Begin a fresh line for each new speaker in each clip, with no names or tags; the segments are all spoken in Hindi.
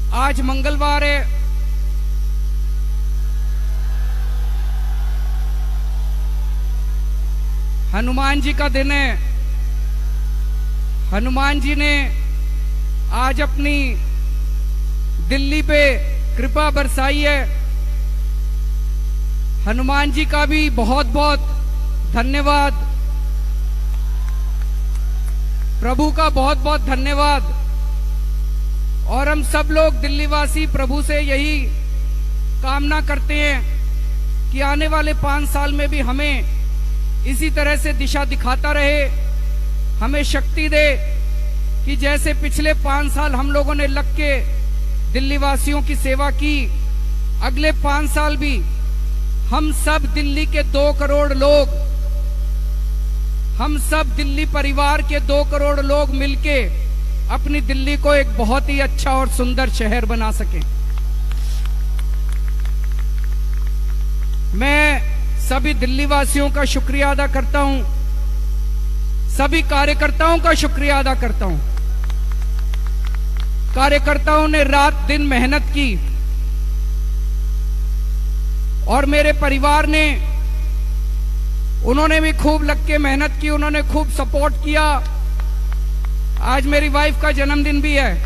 आज मंगलवार है। हनुमान जी का दिन है। हनुमान जी ने आज अपनी दिल्ली पे कृपा बरसाई है। हनुमान जी का भी बहुत बहुत धन्यवाद, प्रभु का बहुत बहुत धन्यवाद। और हम सब लोग दिल्ली वासी प्रभु से यही कामना करते हैं कि आने वाले 5 साल में भी हमें इसी तरह से दिशा दिखाता रहे, हमें शक्ति दे कि जैसे पिछले 5 साल हम लोगों ने लग के दिल्ली वासियों की सेवा की, अगले 5 साल भी हम सब दिल्ली के 2 करोड़ लोग, हम सब दिल्ली परिवार के 2 करोड़ लोग मिलके अपनी दिल्ली को एक बहुत ही अच्छा और सुंदर शहर बना सकें। मैं सभी दिल्ली वासियों का शुक्रिया अदा करता हूं, सभी कार्यकर्ताओं का शुक्रिया अदा करता हूं। कार्यकर्ताओं ने रात दिन मेहनत की और मेरे परिवार ने, उन्होंने भी खूब लग के मेहनत की, उन्होंने खूब सपोर्ट किया। आज मेरी वाइफ का जन्मदिन भी है।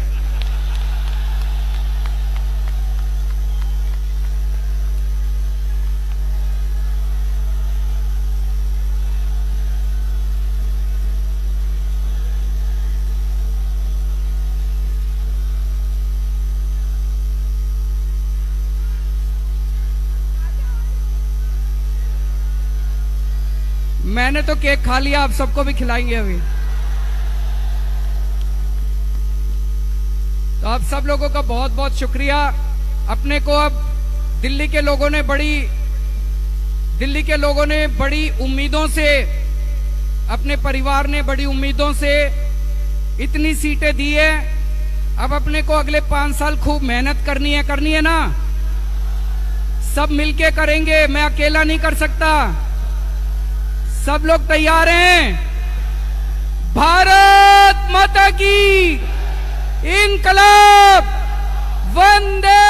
मैंने तो केक खा लिया, आप सबको भी खिलाएंगे अभी। तो आप सब लोगों का बहुत बहुत शुक्रिया। अपने को अब दिल्ली के लोगों ने बड़ी उम्मीदों से, अपने परिवार ने बड़ी उम्मीदों से इतनी सीटें दी है। अब अपने को अगले 5 साल खूब मेहनत करनी है ना। सब मिलके करेंगे, मैं अकेला नहीं कर सकता। सब लोग तैयार हैं? भारत माता की इनकलाब, वंदे